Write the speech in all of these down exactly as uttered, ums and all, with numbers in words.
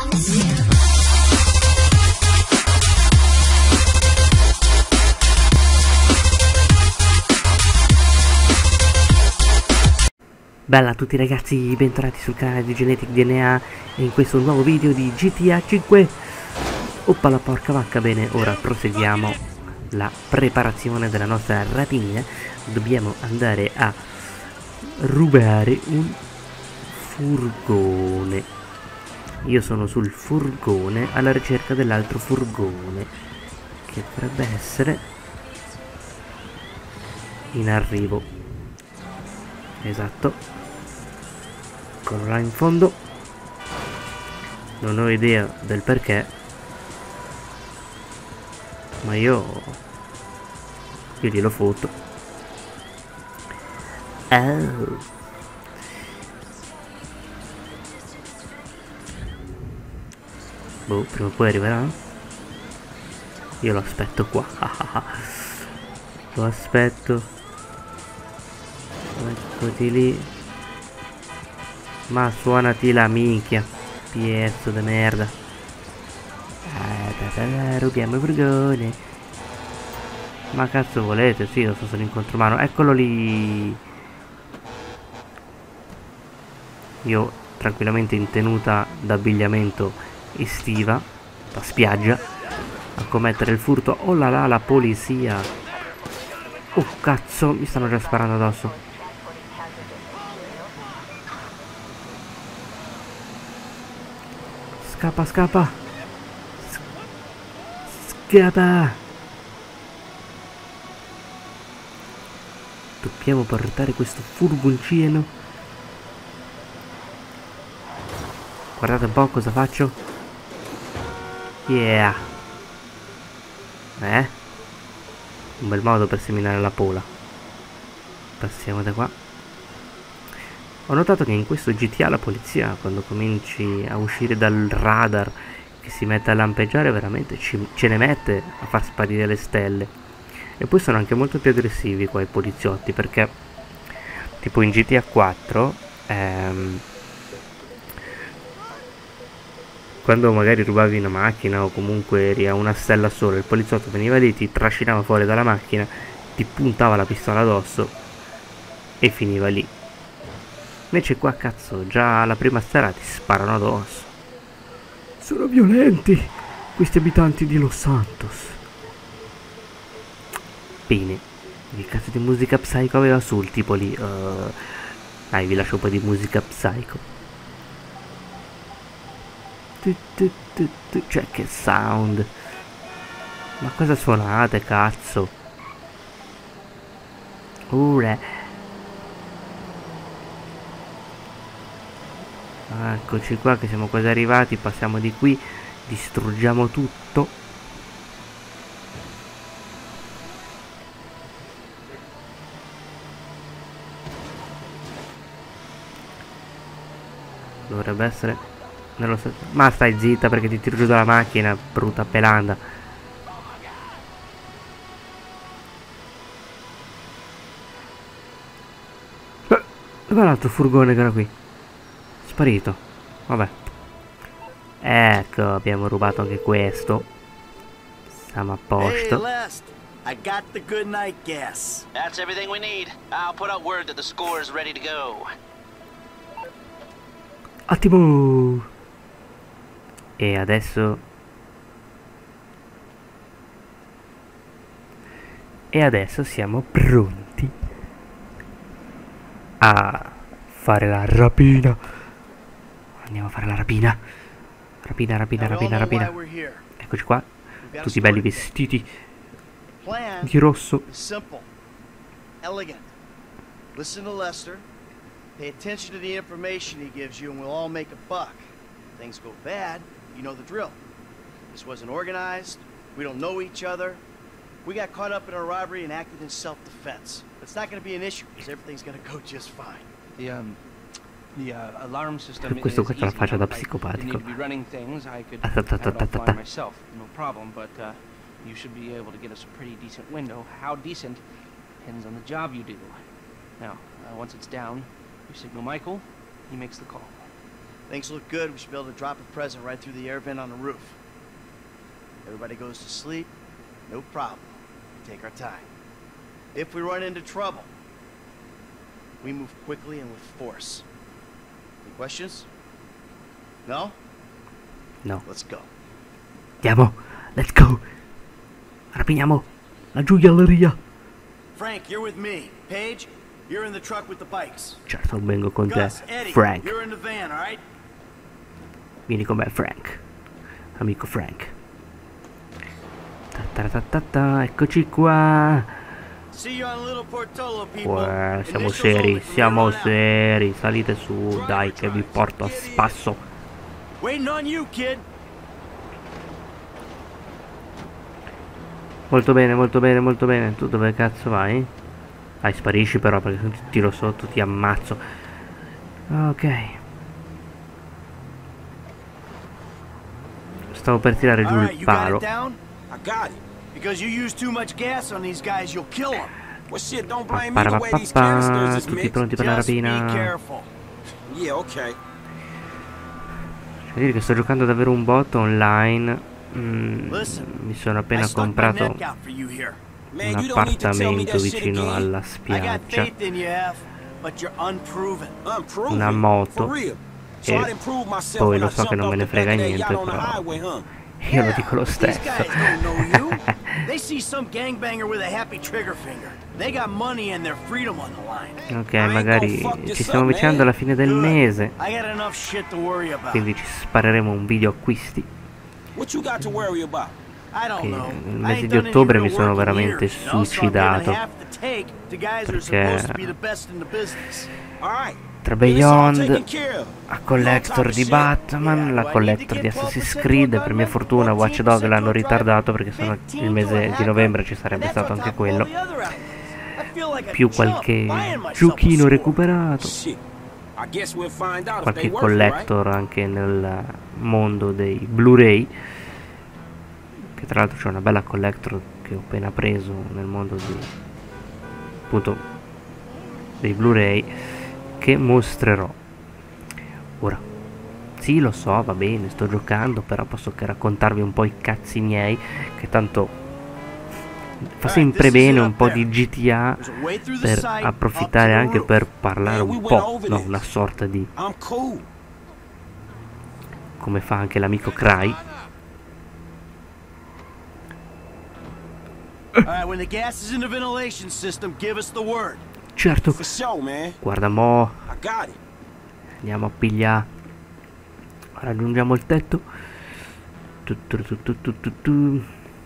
Bella a tutti ragazzi, bentornati sul canale di Genetic D N A e in questo nuovo video di G T A cinque. Oppa la porca vacca. Bene, ora proseguiamo la preparazione della nostra rapina. Dobbiamo andare a rubare un furgone. Io sono sul furgone alla ricerca dell'altro furgone che dovrebbe essere in arrivo. Esatto, quello là in fondo. Non ho idea del perché, ma io io glielo foto. Oh. Boh, prima o poi arriverà. Io lo aspetto qua. Lo aspetto. Eccoti lì. Ma suonati la minchia, pezzo di merda. Ah, ta ta ta, rubiamo il furgone. Ma cazzo volete? Sì, lo so, sono in contromano. Eccolo lì. Io tranquillamente in tenuta d'abbigliamento estiva, da spiaggia, a commettere il furto. Oh là là, la polizia. Oh cazzo, mi stanno già sparando addosso. Scappa, scappa. Scappa. Dobbiamo portare questo furgoncino. Guardate un po' cosa faccio. Yeah. Eh? Un bel modo per seminare la pola. Passiamo da qua. Ho notato che in questo G T A la polizia, quando cominci a uscire dal radar, che si mette a lampeggiare, veramente ci, ce ne mette a far sparire le stelle. E poi sono anche molto più aggressivi qua i poliziotti, perché tipo in G T A quattro ehm, quando magari rubavi una macchina o comunque eri a una stella sola, il poliziotto veniva lì, ti trascinava fuori dalla macchina, ti puntava la pistola addosso e finiva lì. Invece qua cazzo, già alla prima stella ti sparano addosso. Sono violenti questi abitanti di Los Santos. Bene. Che cazzo di musica psycho aveva sul tipo lì? Uh, dai, vi lascio un po' di musica psycho. Tu, tu, tu, tu. Cioè che sound. Ma cosa suonate cazzo? Ure. Eccoci qua che siamo quasi arrivati. Passiamo di qui, distruggiamo tutto. Dovrebbe essere nello stesso. Ma stai zitta perché ti tiro giù dalla macchina, brutta pelanda. eh, Dov'è l'altro furgone che era qui? Sparito. Vabbè. Ecco, abbiamo rubato anche questo. Siamo a posto. Hey, Lest, I got the good night gas. That's everything we need. I'll put out word that the score is ready to go. Ottimo. E adesso E adesso siamo pronti a fare la rapina. Andiamo a fare la rapina. Rapina, rapina, rapina, rapina. Eccoci qua. Tutti belli vestiti di rosso. Simple, elegant. Listen to Lester. Pay attention to the information he gives you and we'll all make a buck. If things go bad, you know the drill. This wasn't organized. We don't know each other. We got caught up in a robbery and acted in self-defense. But it's not going to be an issue because everything's going to go just fine. The um The uh, alarm system Questo is qua te la easy faccio da enough. I psicopatico. need to be running things. I could Ah, ta, ta, ta, have it ta, ta, offline ta. myself, no problem. But uh, you should be able to get us a pretty decent window. How decent depends on the job you do. Now, uh, once it's down, you signal Michael. He makes the call. Things look good. We should be able to drop a present right through the air vent on the roof. Everybody goes to sleep. No problem. Take our time. If we run into trouble, we move quickly and with force. Any questions? No? No. Let's go. Andiamo. Let's go. Rapiniamo la gioielleria. Frank, you're with me. Paige, you're in the truck with the bikes. Certo, vengo con te, Gus, Eddie, Frank. you're in the van, all right? Vieni con me, Frank. Amico Frank. Ta ta ta ta ta, eccoci qua. See you on Little Portola, people. Uè, siamo Initials seri, only from siamo here on out. seri. Salite su, dai, che vi porto a spasso. Waiting on you, kid. Molto bene, molto bene, molto bene. Tu dove cazzo vai? Dai, sparisci però, perché se ti tiro sotto ti ammazzo. Ok. Stavo per tirare giù All right, il you got palo. it down? I got it. Because you use too much gas on these guys, you'll kill them. Well, shit, don't blame me the way these Parapapà, canisters is tutti mixed. pronti per la Just be rapina. careful. Yeah, okay. Devo dire che sto giocando davvero un botto online. Mm, Listen, mi sono I appena stuck my comprato neck out for you here. Man, un you don't need to tell me appartamento that shit vicino again. alla I got spiaggia, faith in you, F, but you're unproven. Unproven. una moto, For real. So e I'd improve myself poi when lo I so che jumped non me off ne the frega back of that niente, yacht on the però highway, huh? io lo dico lo These stesso. guys don't know you. They see some gangbanger with a happy trigger finger. They got money and their freedom on the line. Ok, magari ci stiamo avvicinando alla fine del Good. mese, I got enough shit to worry about. quindi ci spareremo un video acquisti. What you got to worry about? I don't Che know. nel I mese ain't di done any ottobre real mi sono work in veramente years, you know, so I'm giving suicidato, half the take to guys who are perché supposed to be the best in the business. All right. tra Well, it's all taken Beyond, care of. a collector di Batman, la collector di Assassin's Creed, per mia fortuna Watch Dogs l'hanno ritardato perché sennò il mese di novembre ci sarebbe stato anche quello, più qualche giochino recuperato, Shit. I guess we'll find out if qualche they worth it, right? collector anche nel mondo dei Blu-ray, che tra l'altro c'è una bella collector che ho appena preso nel mondo di, appunto, dei Blu-ray, che mostrerò. Ora, sì, lo so, va bene, sto giocando, però posso che raccontarvi un po' i cazzi miei, che tanto fa sempre bene un po' di G T A, per approfittare anche per parlare un po', no, una sorta di, I'm cool. come fa anche l'amico Cry. All right, when the gas is in the ventilation system, give us the word. Certo, For sure, man. guarda mo, I got it. andiamo a pigliare, raggiungiamo il tetto. Tu, tu, tu, tu, tu, tu, tu.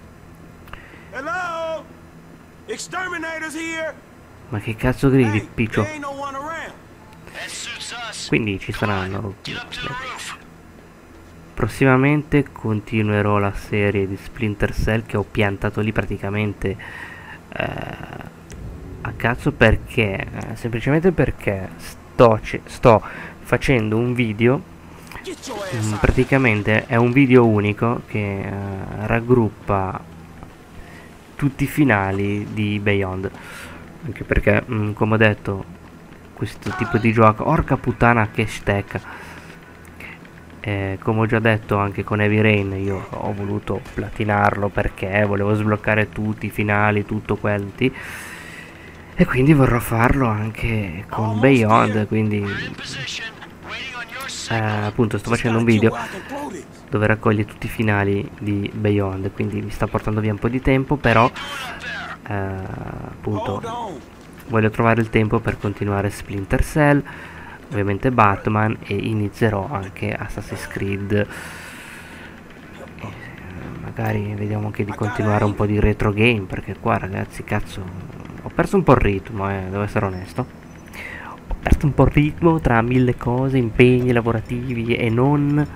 Hello? Exterminators here? Ma che cazzo gridi, Hey, piccio? there ain't no one around. That suits us. Quindi ci saranno. Get up to the roof. Prossimamente continuerò la serie di Splinter Cell che ho piantato lì praticamente eh, a cazzo, perché eh, semplicemente perché sto, ce- sto facendo un video, Get your ass mm, out. praticamente è un video unico che eh, raggruppa tutti i finali di Beyond, anche perché mm, come ho detto, questo tipo di gioco, orca puttana che stecca. Eh, come ho già detto anche con Heavy Rain, io ho voluto platinarlo perché volevo sbloccare tutti i finali, tutto quanti, e quindi vorrò farlo anche con Beyond, quindi Position. Waiting on your eh, signal. appunto sto Just facendo un gotta get video where I can throw this. dove raccoglie tutti i finali di Beyond, quindi mi sta portando via un po' di tempo, però eh, appunto Hold on. voglio trovare il tempo per continuare Splinter Cell, ovviamente Batman, e inizierò anche Assassin's Creed. E, eh, magari vediamo anche di continuare un po' di retro game, perché qua ragazzi, cazzo, ho perso un po' il ritmo, eh, devo essere onesto. Ho perso un po' il ritmo tra mille cose, impegni lavorativi e non.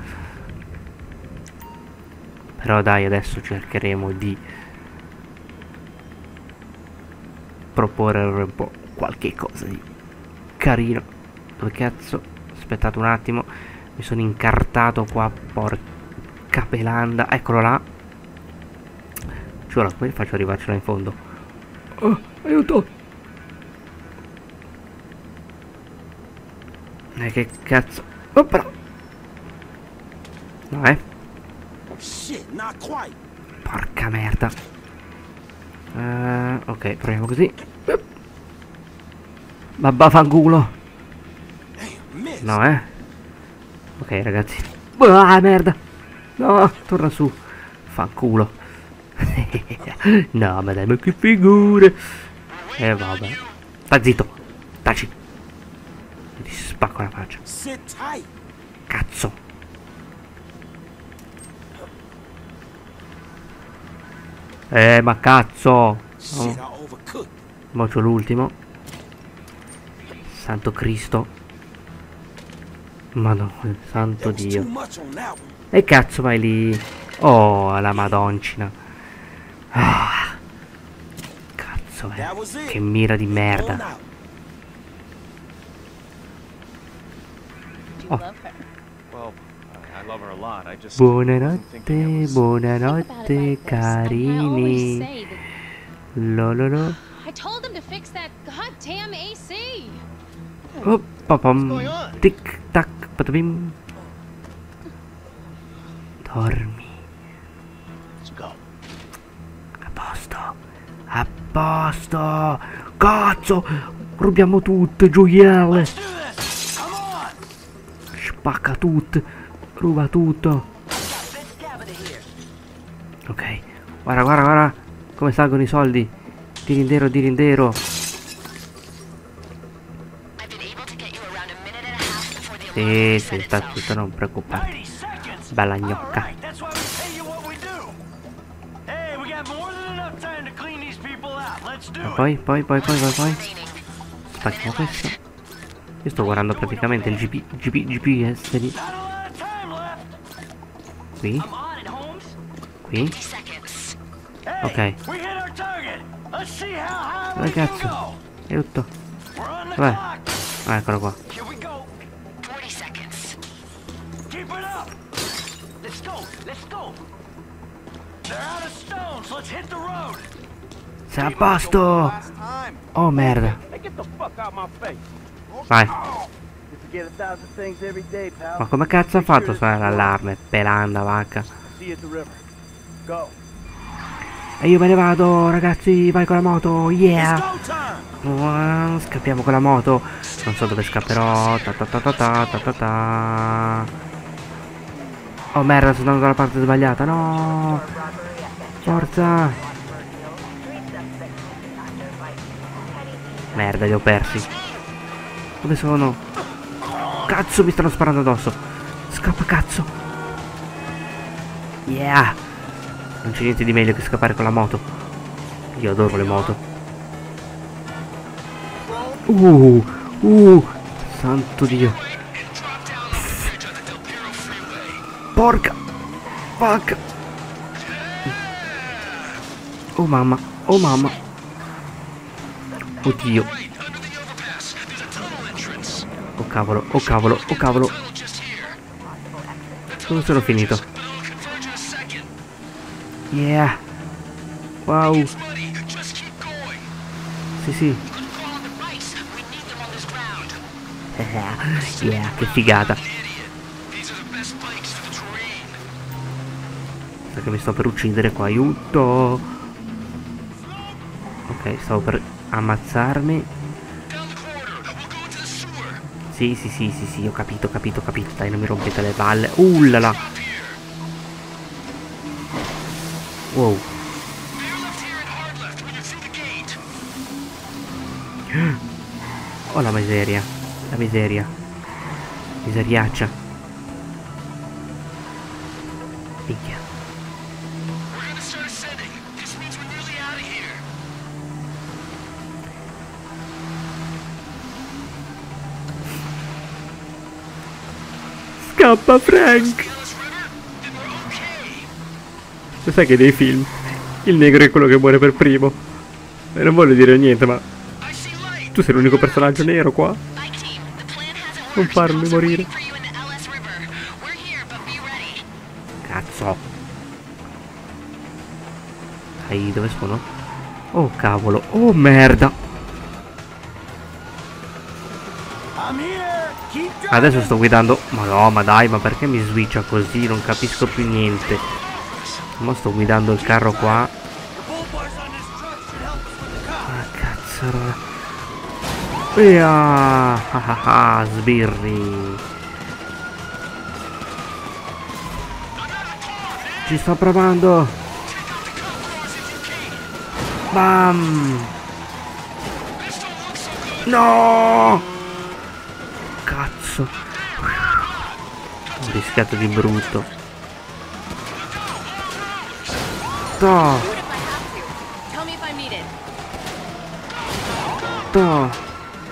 Però dai, adesso cercheremo di proporre un po' qualche cosa di carino. Dove cazzo? Aspettate un attimo, mi sono incartato qua, porca pelanda. Eccolo là. Cioè, come faccio a arrivarcela in fondo? Oh, aiuto! E che cazzo? Oh, però No, eh. Shit, not quite. Porca merda. Uh, ok, proviamo così. Babba fanculo. Damn, miss. No, eh. Ok, ragazzi. Ah, merda. No, torna su. Fanculo. No, ma dai, ma che figure. E eh, vabbè. Sta zitto. Taci. Ti spacco la faccia. Sit tight. Cazzo. Eh, ma cazzo. Shit, Oh, I overcooked. mo c'ho l'ultimo. Santo Cristo. Madonna, santo There was too Dio. much on that one. E cazzo vai lì? Oh, la madoncina. Ah, cazzo, That was eh. it. Che mira di Going merda. out. Do you Oh. love her? Well, I, I love her a lot. I just Buonanotte, wasn't thinking it was- Think about it buonanotte, like this. I, I always carini. say that Lololo. I told him to fix that goddamn A C. Oh, papam. going on? Tic tac, patapim. Dormi. Let's go. A posto. A posto. Cazzo. Rubiamo tutte, gioielle. Spacca tutto. Ruba tutto. Ok. Guarda, guarda, guarda. Come salgono i soldi. Di rindero, di rindero. Sì, sì, sta tutto, non preoccuparti. Bella gnocca. That's why we tell you what we do. Hey, we got more than enough time to clean these people out. Let's do E it. poi, poi, poi, poi, poi, poi. Spacchiamo questo. Io sto guardando praticamente il G P, G P, G P S di... Not a lot of time left. Qui, I'm on it, Holmes. qui. Hey, Ok. we hit our target. Let's see how high Dove we can cazzo? go. È tutto. We're on the Dov'è? clock. Ah, eccolo qua. Here we go. forty seconds. Keep it up. Let's go. Let's go. They're out of stones. Let's hit the road. Sei a posto! Oh merda. Hey, get the fuck out my face. Vai. You forget a thousand things every day, pal. Ma come cazzo ha fatto a suonare l'allarme? Pelanda, vacca. See you at the river. Go. E io me ne vado, ragazzi. Vai con la moto. It's Yeah. go time. Uh, Scappiamo con la moto. Non so dove scapperò. Ta ta ta ta ta ta ta ta. Oh merda, sono andato dalla parte sbagliata. No. Forza. Merda, li ho persi. Dove sono? Cazzo, mi stanno sparando addosso. Scappa, cazzo. Yeah. Non c'è niente di meglio che scappare con la moto. Io adoro le moto. Uh, uh, santo Dio. Porca. Fuck. Oh mamma, oh mamma. Oddio. Oh cavolo, oh cavolo, oh cavolo. Dove sono finito? Yeah. Wow. Sì, sì. Yeah, che figata. Sa che mi sto per uccidere qua, aiuto. Ok, stavo per ammazzarmi. Sì, sì, sì, sì, sì, ho capito, ho capito, ho capito. Dai, non mi rompete le balle. Ullala. Wow. Oh la miseria. La miseria. Miseriaccia. Minchia. Scappa Frank. Lo sai che nei film il negro è quello che muore per primo. E non voglio dire niente, ma tu sei l'unico personaggio nero qua. Non farmi morire. Cazzo. Dai, dove sono? Oh cavolo. Oh merda. I'm here. Keep driving. Adesso sto guidando. Ma no, ma dai, ma perché mi switcha così? Non capisco più niente. Mo sto guidando il carro qua. Ah, cazzo. Via! Ah ah ah, sbirri. Ci sto provando. Bam! No! Cazzo. Ho rischiato di brutto. To! To!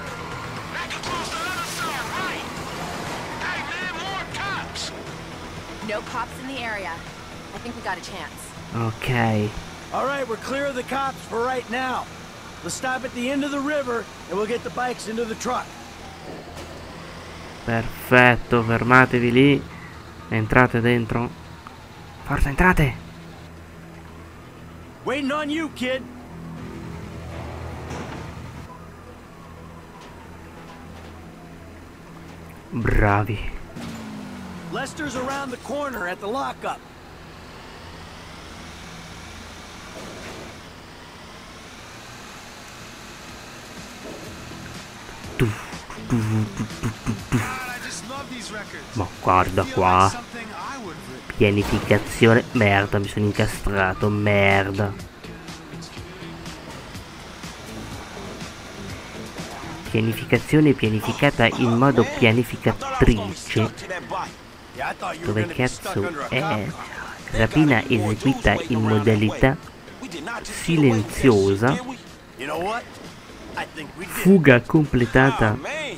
No cops in the area. I think we got a chance. Ok. All right, we're clear of the cops for right now. Let's stop at the end of the river and we'll get the bikes into the truck. Perfetto, fermatevi lì. Entrate dentro. Forza, entrate. Waiting on you, kid. Bravi. Lester's around the corner at the lockup. Ma guarda qua. Pianificazione. Merda, mi sono incastrato. Merda. Pianificazione pianificata in modo pianificatrice. Dove cazzo è? Rapina eseguita in modalità silenziosa. Fuga completata.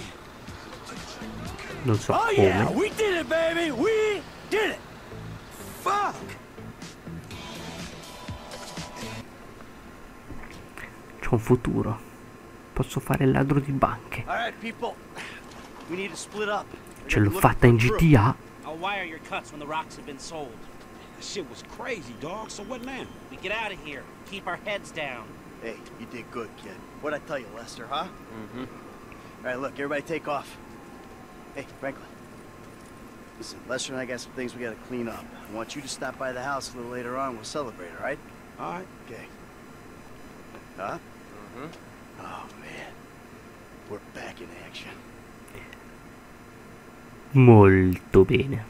Non so Oh yeah, come. we did it, baby. We did it. Fuck. C'ho un futuro. Posso fare il ladro di banche. All right, people. We need to split up. Ce l'ho fatta in G T A. I'll wire your cuts when the rocks have been sold. That shit was crazy, dog. So what now? We get out of here. Keep our heads down. Hey, you did good, kid. What'd I tell you, Lester, huh? Mm-hmm. All right, look, everybody take off. Hey, Franklin. Listen, Lester and I got some things we gotta clean up. I want you to stop by the house a little later on. We'll celebrate, all right? All right. Okay. Huh? Mm-hmm. Oh, man. We're back in action. Molto bene.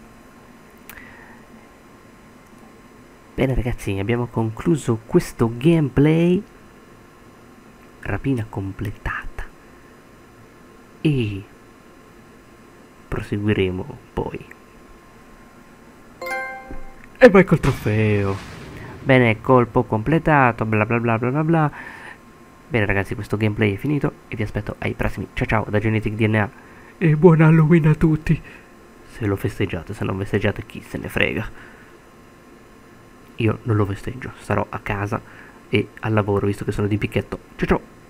Bene ragazzi, abbiamo concluso questo gameplay. Rapina completata. E proseguiremo poi. E vai col trofeo. Bene, colpo completato, bla bla bla bla bla bla. Bene ragazzi, questo gameplay è finito e vi aspetto ai prossimi. Ciao ciao da Genetic D N A. E buon Halloween a tutti. Se lo festeggiate, se non festeggiate chi se ne frega. Io non lo festeggio, starò a casa e al lavoro visto che sono di picchetto. Ciao ciao.